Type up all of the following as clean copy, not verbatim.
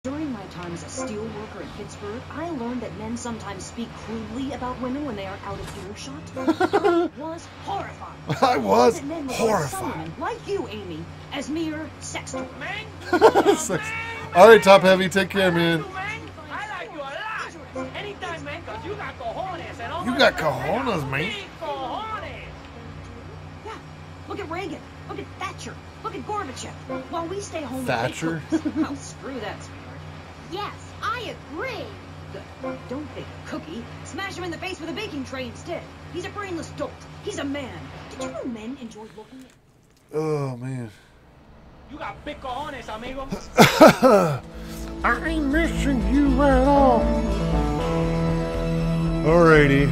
During my time as a steel worker in Pittsburgh, I learned that men sometimes speak crudely about women when they are out of earshot. I was horrified. I was That men would horrified. Some women, like you, Amy, as mere sex toys. All right, Top Heavy, take care, man. I like you a lot. Anytime, man, because you got cojones. And all You my got friends, they cojones, got man. big cojones. Yeah, look at Reagan. Look at Thatcher. Look at Gorbachev. While we stay home. Thatcher? Oh, screw that, sweetheart. Yes, I agree. Good. Don't bake a cookie. Smash him in the face with a baking tray instead. He's a brainless dolt. He's a man. Did you know men enjoy looking at... Oh, man. You got big cojones, amigo. I ain't missing you at all. Alrighty.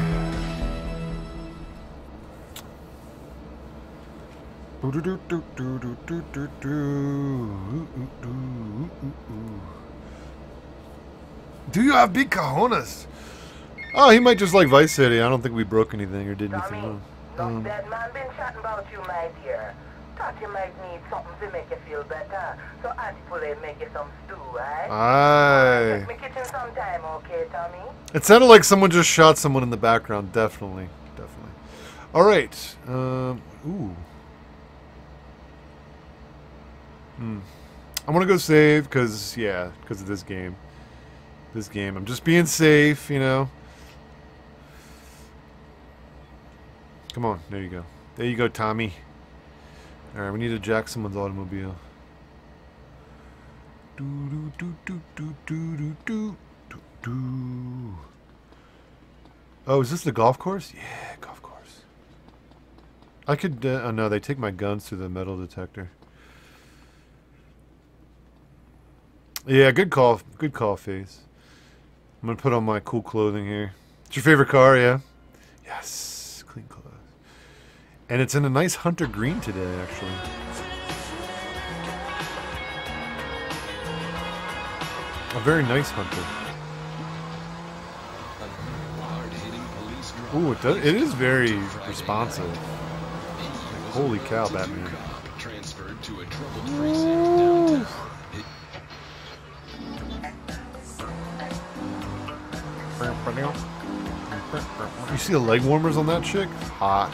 Do you have big cojones? Oh, he might just like Vice City. I don't think we broke anything or did anything wrong. No dead man been chatting about you, my dear. Thought you might need something to make you feel better. So Auntie Pulley make you some stew, right? Aye. Check me kitchen sometime, okay, Tommy? It sounded like someone just shot someone in the background. Definitely. Definitely. Alright. Ooh. I want to go save because, yeah, because of this game. This game. I'm just being safe, you know. Come on. There you go. There you go, Tommy. Alright, we need to jack someone's automobile. Oh, is this the golf course? Yeah, golf course. I could, oh no, they take my guns through the metal detector. Yeah, good call, Face. I'm gonna put on my cool clothing here. It's your favorite car, yeah? Yes, clean clothes. And it's in a nice hunter green today, actually. A very nice hunter. Ooh, it is very responsive. Like, holy cow, Batman. Ooh. You see the leg warmers on that chick? Hot.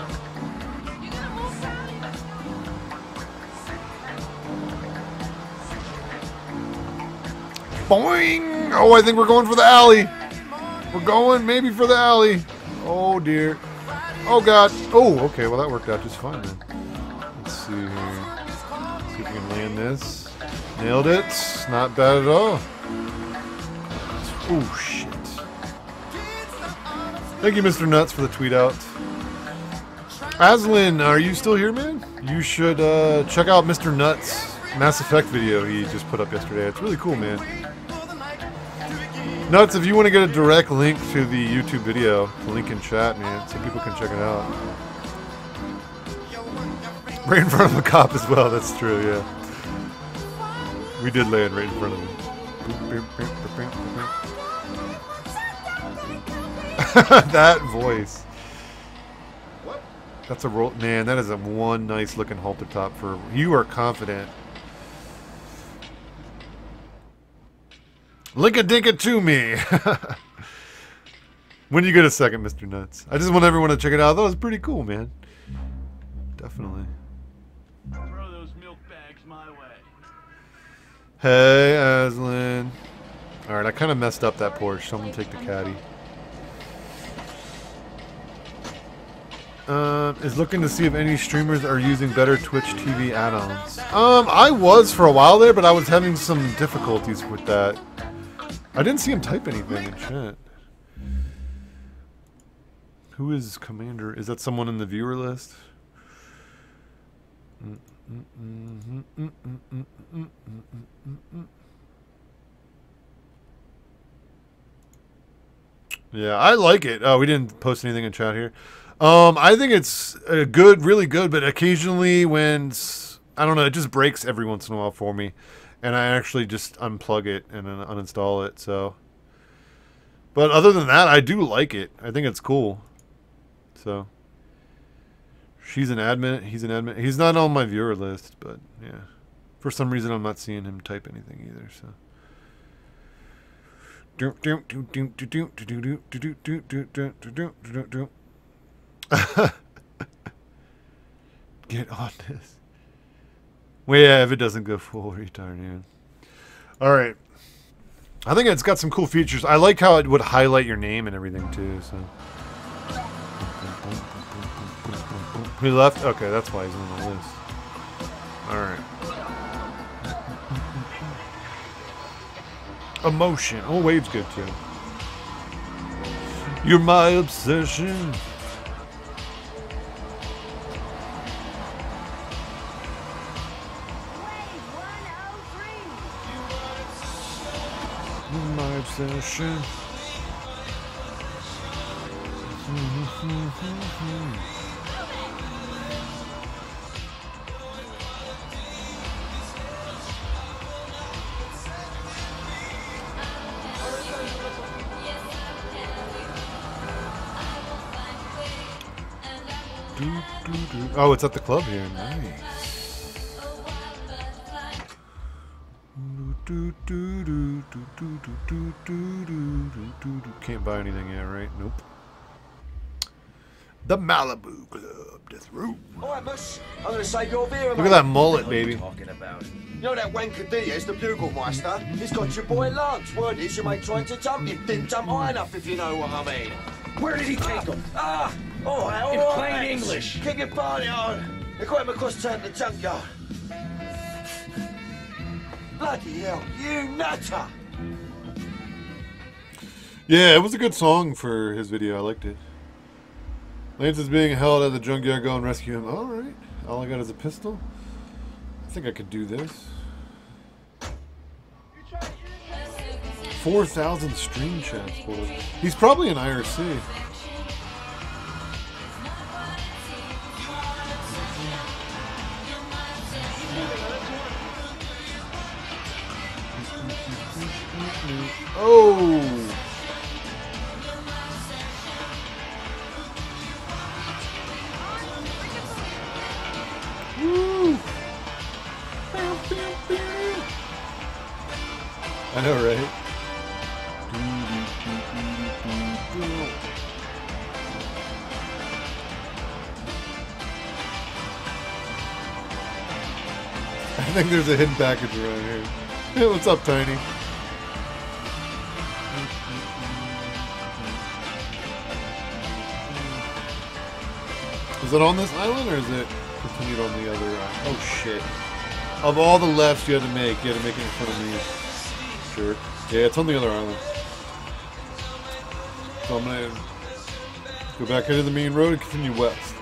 Boing! Oh, I think we're going for the alley. We're going maybe for the alley. Oh, dear. Oh, God. Oh, okay. Well, that worked out just fine, then. Let's see here. See if we can land this. Nailed it. Not bad at all. Oh, shit. Thank you, Mr. Nuts, for the tweet out. Aslan, are you still here, man? You should check out Mr. Nuts' Mass Effect video he just put up yesterday. It's really cool, man. Nuts, if you want to get a direct link to the YouTube video, the link in chat, man, so people can check it out. Right in front of a cop as well, that's true, yeah. We did land right in front of him. That voice. That's a roll. Man, that is a one nice looking halter top for. You are confident. Link a dink it to me. When you get a second, Mr. Nuts. I just want everyone to check it out. That was pretty cool, man. Definitely. Throw those milk bags my way. Hey, Aslan. Alright, I kind of messed up that porch, so I'm going to take the caddy. Is looking to see if any streamers are using better Twitch TV add-ons. I was for a while there, but I was having some difficulties with that. I didn't see him type anything in chat. Who is Commander? Is that someone in the viewer list? Yeah, I like it. Oh, we didn't post anything in chat here. I think it's good, really good, but occasionally when, I don't know, it just breaks every once in a while for me. And I actually just unplug it and then uninstall it, so. But other than that, I do like it. I think it's cool. So. She's an admin, he's an admin. He's not on my viewer list, but yeah. For some reason, I'm not seeing him type anything either, so. Get on this. Well, yeah, if it doesn't go full retard, yeah. All right. I think it's got some cool features. I like how it would highlight your name and everything too. So. He left? Okay, that's why he's on the list. All right. Emotion. Oh, Wave's good too. You're my obsession. You're my obsession. Oh, it's at the club here. Nice. Can't buy anything yet, right? Nope. The Malibu Club, Death Row. Alright, Bush. I'm going to save your beer. Look at that mullet, baby. Talking about. You know that wanker Diaz, the bugle meister? He's got your boy Lance. Word is you mate trying to jump. You didn't jump high enough, if you know what I mean. Where did he take him? Ah! Alright, In alright. plain English. Kick it party on. They got him across town to the junkyard. Bloody hell, you nutter! Yeah, it was a good song for his video. I liked it. Lance is being held at the junkyard. Go and rescue him. All right. All I got is a pistol. I think I could do this. 4,000 stream chats. He's probably an IRC. Oh! Woo! I know, right? I think there's a hidden package around here. Hey, what's up, Tiny? Is it on this island or is it continued on the other island? Oh shit. Of all the lefts you had to make it in front of me. Sure. Yeah, it's on the other island. So I'm gonna go back into the main road and continue west.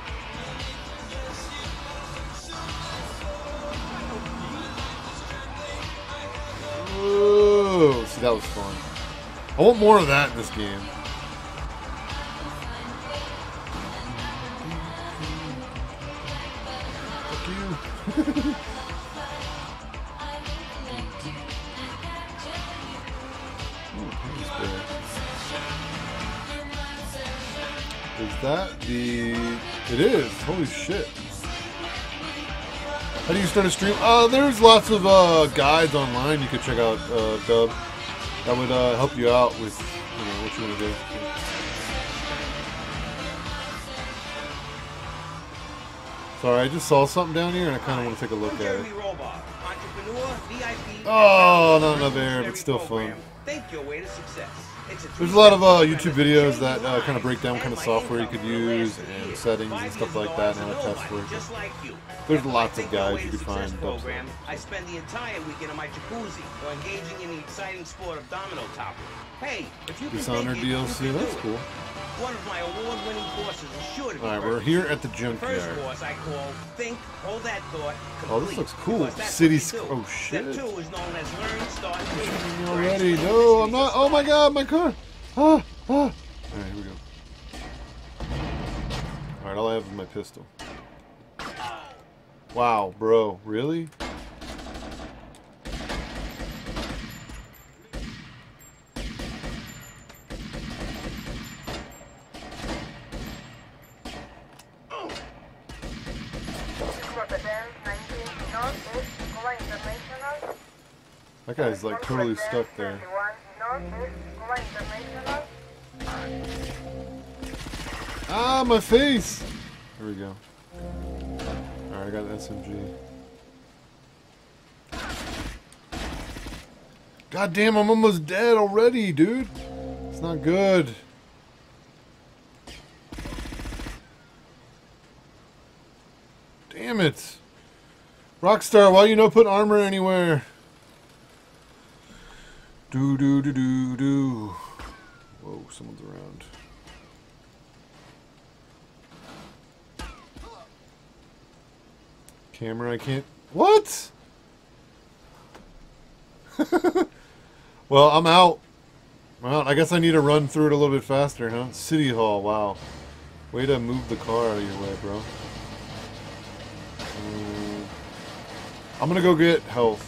Whoa! See, that was fun. I want more of that in this game. Is that the... It is. Holy shit. How do you start a stream? There's lots of guides online you could check out, Dub. That would help you out with, you know, what you want to do. Sorry, I just saw something down here and I kind of want to take a look at it. Oh, not enough air, but still fun. There's a lot of YouTube videos that kind of break down what kind of software you could use and settings and stuff like that and how to test for it. There's lots of guides you can find. I spend the entire weekend in my jacuzzi or engaging in the exciting sport of domino topping. Hey, if you can Dishonored DLC, that's cool. One of my award-winning courses is sure to be Alright, we're here at the junkyard. First course I call Think, Hold That Thought, Complete. Oh, this looks cool. City... Oh, shit. Step 2 is known as Learn, Start, Create. Already. No, I'm not. Oh, my God, my car. Ah, ah. Alright, here we go. Alright, all I have is my pistol. Wow, bro. Really? That guy's like totally stuck there. Ah, my face! There we go. Alright, I got an SMG. God damn, I'm almost dead already, dude. It's not good. Damn it. Rockstar, why you no put armor anywhere? Do. Whoa, someone's around. Camera, I can't. What? Well, I'm out. Well, I guess I need to run through it a little bit faster, huh? City Hall, wow. Way to move the car out of your way, bro. I'm gonna go get health.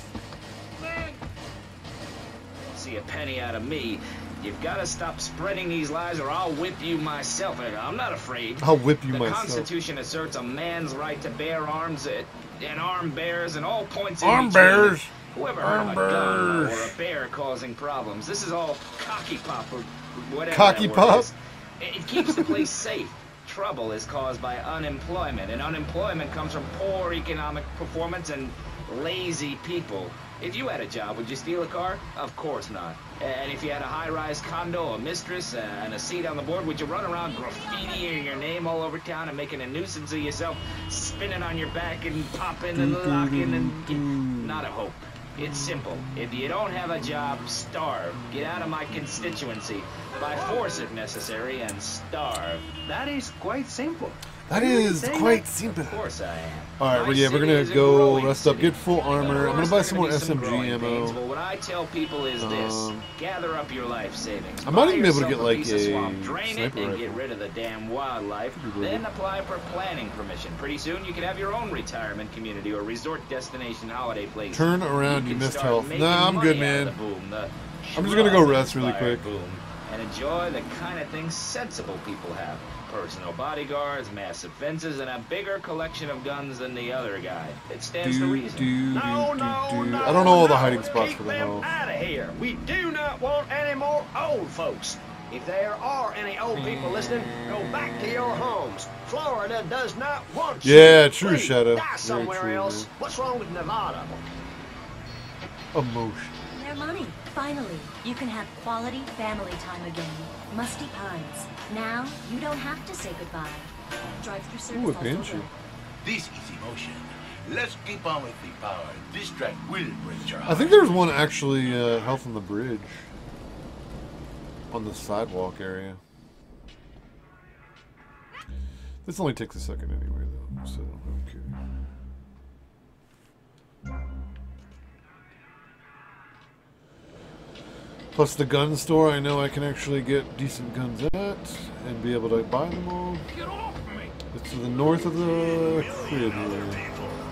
See a penny out of me. You've got to stop spreading these lies or I'll whip you myself. I'm not afraid. I'll whip you myself. The Constitution asserts a man's right to bear arms and arm bears and all points in arm between. bears. Whoever heard of a gun or a bear causing problems? This is all cocky pop or whatever. Cocky pop? It keeps the place safe. Trouble is caused by unemployment, and unemployment comes from poor economic performance and lazy people. If you had a job, would you steal a car? Of course not. And if you had a high-rise condo, a mistress, and a seat on the board, would you run around graffitiing your name all over town and making a nuisance of yourself, spinning on your back and popping and locking and... Not a hope. It's simple. If you don't have a job, starve. Get out of my constituency. By force if necessary, and starve. That is quite simple. That is quite simple. Of course I am. Alright, well, yeah, we're gonna go rest up, get full armor. I'm gonna buy some more SMG ammo. Well, what I tell people is this: gather up your life savings. I might even be able to get like a drain it and get rid of the damn wildlife. Then apply for planning permission. Pretty soon you can have your own retirement community or resort destination holiday place. Turn around, you missed health. Nah, I'm good, man. I'm just gonna go rest really quick. And enjoy the kind of things sensible people have. Personal bodyguards, massive fences, and a bigger collection of guns than the other guy. It stands to reason. No, I don't know all the hiding spots for the hell. Out of here. We do not want any more old folks. If there are any old people listening, go back to your homes. Florida does not want you. Yeah, true, Please Shadow. Die somewhere true, else. man. What's wrong with Nevada? Emotion. Their money. Finally, you can have quality family time again. Musty Pines. Now, you don't have to say goodbye. Drive-through service. Ooh, a Banshee. This is emotion. Let's keep on with the power. This track will break your heart. I think there's one actually health on the bridge. On the sidewalk area. This only takes a second anyway, though, so okay. Plus the gun store, I know I can actually get decent guns at and be able to buy them all. Get off me. It's to the north of the crib here.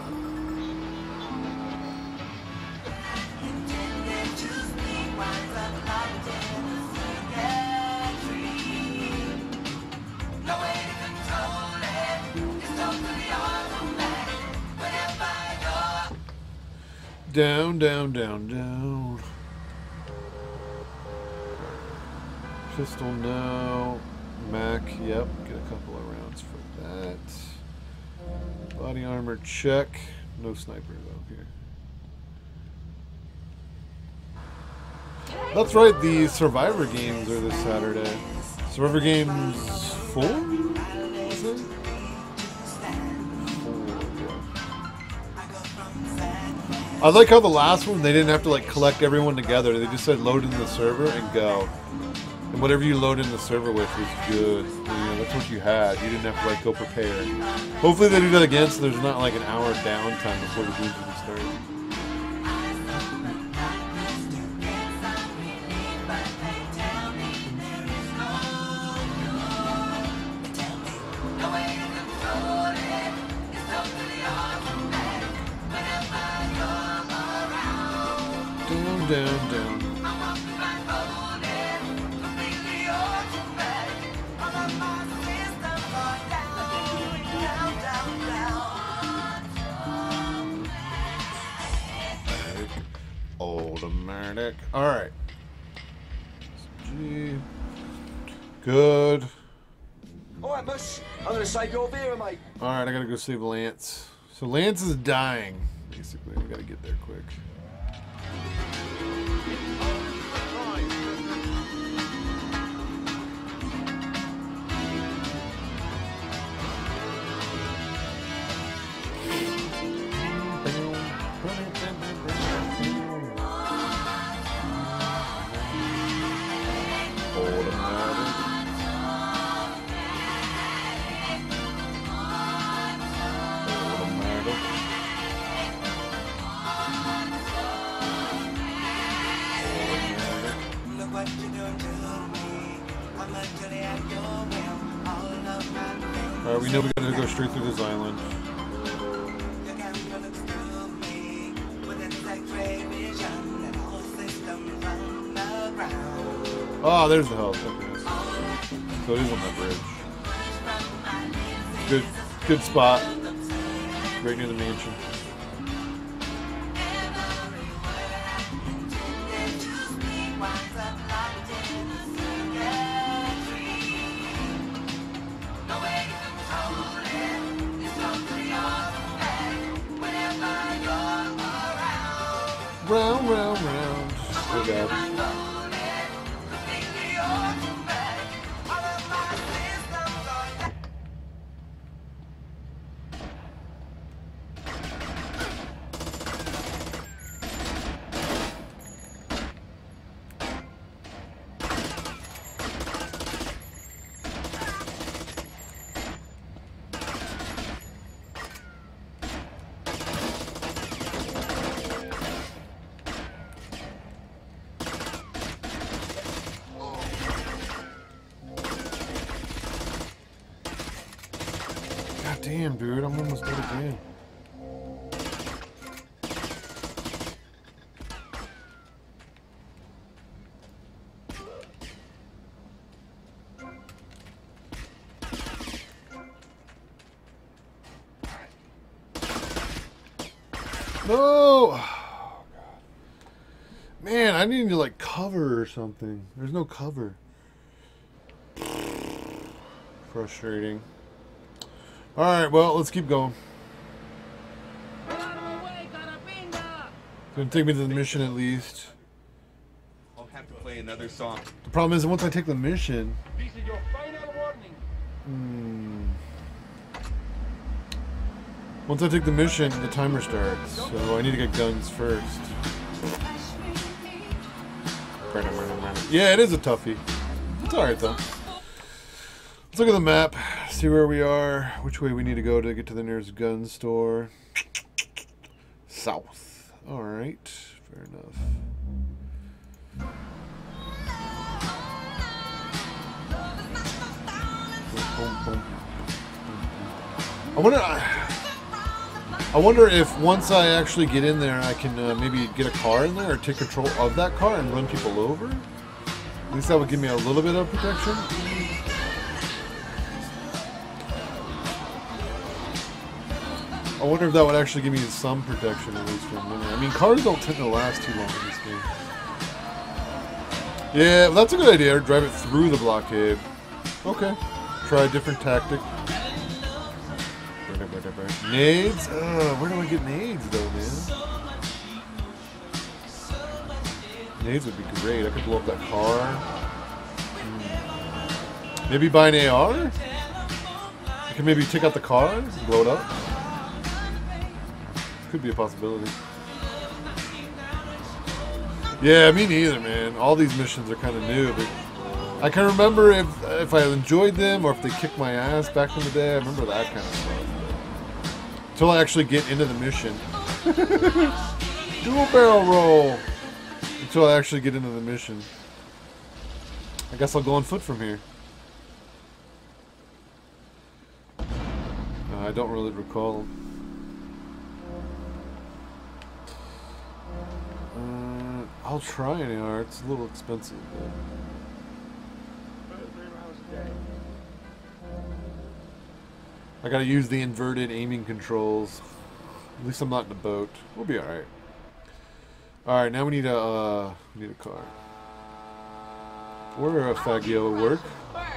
Down, down, down, down. Pistol now. Mac, yep. Get a couple of rounds for that. Body armor, check. No sniper though here. That's right, the Survivor games are this Saturday. Survivor Games 4? Is it? 4, yeah. I like how the last one, they didn't have to like collect everyone together. They just said load in the server and go. And whatever you load in the server with was good. You know, that's what you had. You didn't have to like go prepare. Hopefully they do that again so there's not like an hour downtime before the games even start. Down, down, down. Automatic. Alright. SMG. Good. Alright, Bush. I'm gonna save your beer, mate. Alright, I gotta go save Lance. So Lance is dying. Basically, we gotta get there quick. Alright, we know we gotta go straight through this island. Oh, there's the health. Okay. So it is on that bridge. Good spot. Right near the mansion. Round, round, round. Oh God. Damn, dude, I'm almost dead again. No! Oh, God. Man, I need to like cover or something. There's no cover. Frustrating. Alright, well, let's keep going. It's gonna take me to the mission at least. I'll have to play another song. The problem is, once I take the mission... This is your final warning. Once I take the mission, the timer starts. So I need to get guns first. Yeah, it is a toughie. It's alright, though. Let's look at the map, see where we are, which way we need to go to get to the nearest gun store. South. Alright, fair enough. I wonder if once I actually get in there, I can maybe get a car in there or take control of that car and run people over. At least that would give me a little bit of protection. I wonder if that would actually give me some protection, at least for a minute. I mean, cars don't tend to last too long in this game. Yeah, well, that's a good idea. Drive it through the blockade. Okay. Try a different tactic. Nades? Where do I get nades, though, man? Nades would be great. I could blow up that car. Maybe buy an AR? I can maybe take out the car and blow it up. Could be a possibility. Yeah, me neither, man. All these missions are kind of new, but I can remember if I enjoyed them or if they kicked my ass back in the day. I remember that kind of stuff. Until I actually get into the mission. Dual barrel roll. Until I actually get into the mission. I guess I'll go on foot from here. I don't really recall. I'll try an AR. It's a little expensive, though. I gotta use the inverted aiming controls. At least I'm not in a boat. We'll be alright. Alright, now we need a car. We're a Faggio at work.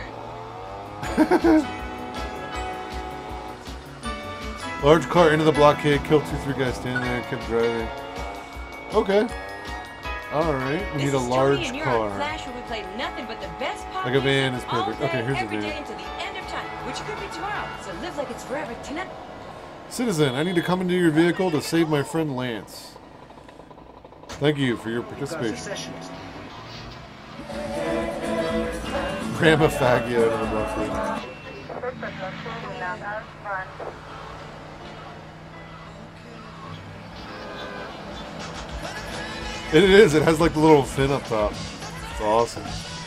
Large car into the blockade, killed 2-3 guys standing there, kept driving. Okay. Alright, we need a large car. Flash, where we play nothing but the best pop Like a van is all perfect. day, Okay, here's the every day van. until the end of time, which could be tomorrow. So live like it's forever tonight. Citizen, I need to come into your vehicle to save my friend Lance. Thank you for your participation. Ram a Faggio into the blockade. It is. It has like the little fin up top. It's awesome.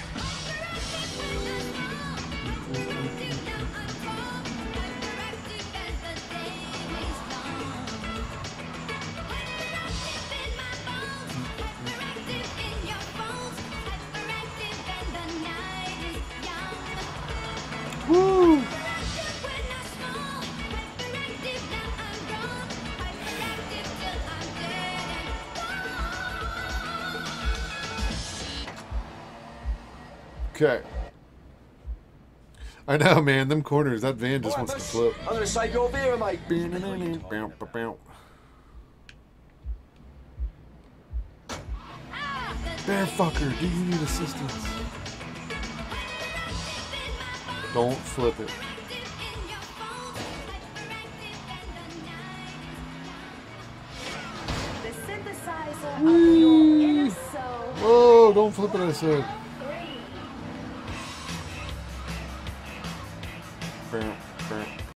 Woo! Okay. I know, man. Them corners, that van just wants to flip. I'm gonna save your beer, mate. Bear fucker, do you need assistance? Don't flip it. The synthesizer of your inner soul. Whoa, don't flip it, I said.